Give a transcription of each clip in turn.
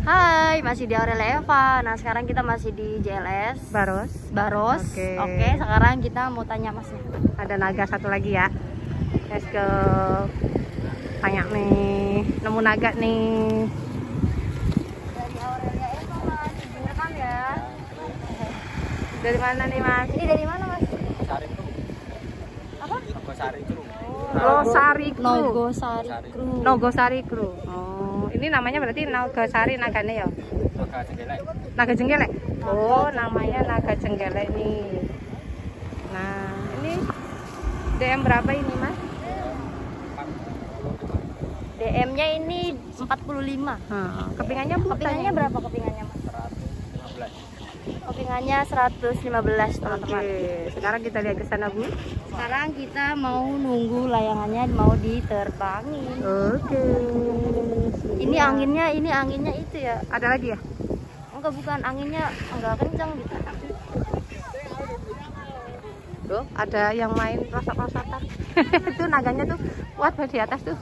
Hai, masih di Aurelia Eva. Nah, sekarang kita masih di JLS Baros. Oke, sekarang kita mau tanya Masnya. Ada naga satu lagi ya. Let's go. Tanya nih, nemu naga nih. Dari Aurelia Eva, Mas. Direkam ya. Dari mana nih, Mas? Ini dari mana, Mas? Sari Kru. Apa? Sari Kru. Losari Kru. Nogosari Kru. Nogosari Kru. Oh, ini namanya berarti Nogosari naganya ya? Naga Jenggelek. Naga Jenggelek. Oh, namanya Naga Jenggelek nih. Nah, ini DM berapa ini, Mas? DM-nya ini 45. Kepingannya Bu? Kepingannya berapa kepingannya, Mas? 115. Kepingannya 115, teman-teman. Oke, sekarang kita lihat ke sana, Bu. Sekarang kita mau nunggu layangannya mau diterbangin. Oke. Ini anginnya itu ya. Ada lagi ya? Enggak, bukan, anginnya enggak kencang gitu. Tuh, ada yang main rosot-rosotan. Itu naganya tuh kuat di atas tuh.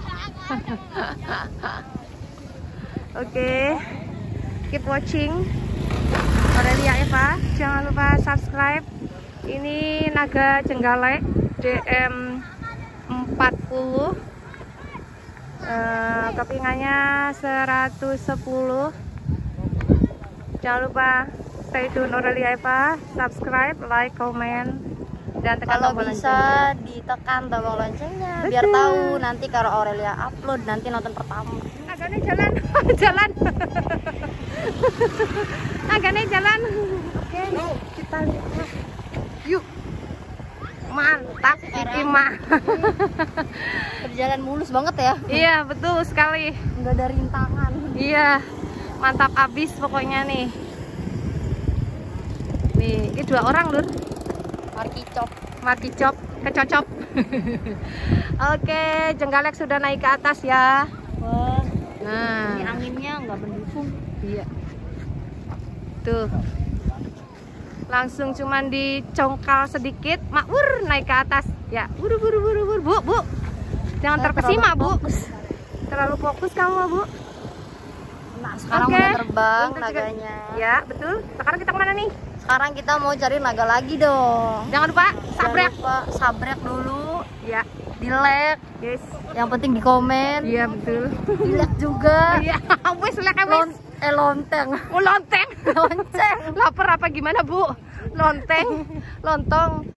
Oke. Keep watching Aurelia Eva. Jangan lupa subscribe. Ini naga jenggalek DM 40. Kepingannya 110. Jangan lupa stay tune Aurelia Eva, subscribe, like, comment, dan tekan Kalau tombol bisa lonceng. ditekan tombol loncengnya biar tahu nanti kalau Aurelia upload nanti nonton pertama. Naganya jalan. Jalan. Naganya jalan. Oke, kita lihat. Yuk. Mantap ini mah. Berjalan mulus banget ya. Iya, betul sekali. Enggak ada rintangan. Iya. Mantap abis pokoknya nih. Nih, ini 2 orang, Lur. Markicop, kecocop. Oke, jenggalek sudah naik ke atas ya. Wah, Nah, ini anginnya nggak mendukung. iya. Tuh. Langsung cuman dicongkal sedikit, makwur naik ke atas. Ya, buru. Bu. Jangan terkesima, Bu. Terlalu fokus kamu, Bu. Nah, sekarang Oke. udah terbang Untuk juga- naganya. Ya, betul. Sekarang kita kemana nih? Sekarang kita mau cari naga lagi dong. Jangan lupa sabrek. Jangan lupa sabrek dulu, Ya, di like, guys. yang penting di komen, Iya, betul. di like juga. Iya, wes lek wes. Lonteng. Lonteng. Lonceng. Lapar apa gimana, Bu? Lonteng. Lontong.